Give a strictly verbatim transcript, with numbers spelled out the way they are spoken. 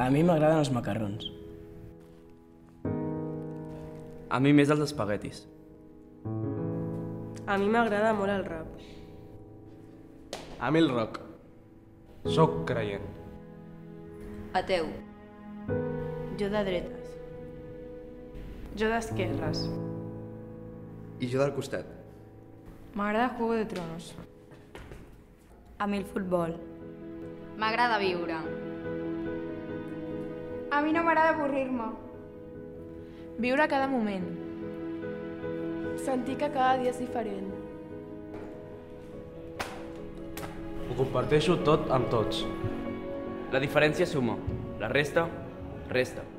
A mi m'agraden els macarrons. A mi més els espaguetis. A mi m'agrada molt el rap. A mi el rock. Soc creient. Ateu. Jo de dretes. Jo d'esquerres. I jo del costat. M'agrada Juego de Tronos. A mi el futbol. M'agrada viure. A mi no m'agrada avorrir-me. Viure cada moment. Sentir que cada dia és diferent. Ho comparteixo tot amb tots. La diferència suma, la resta, resta.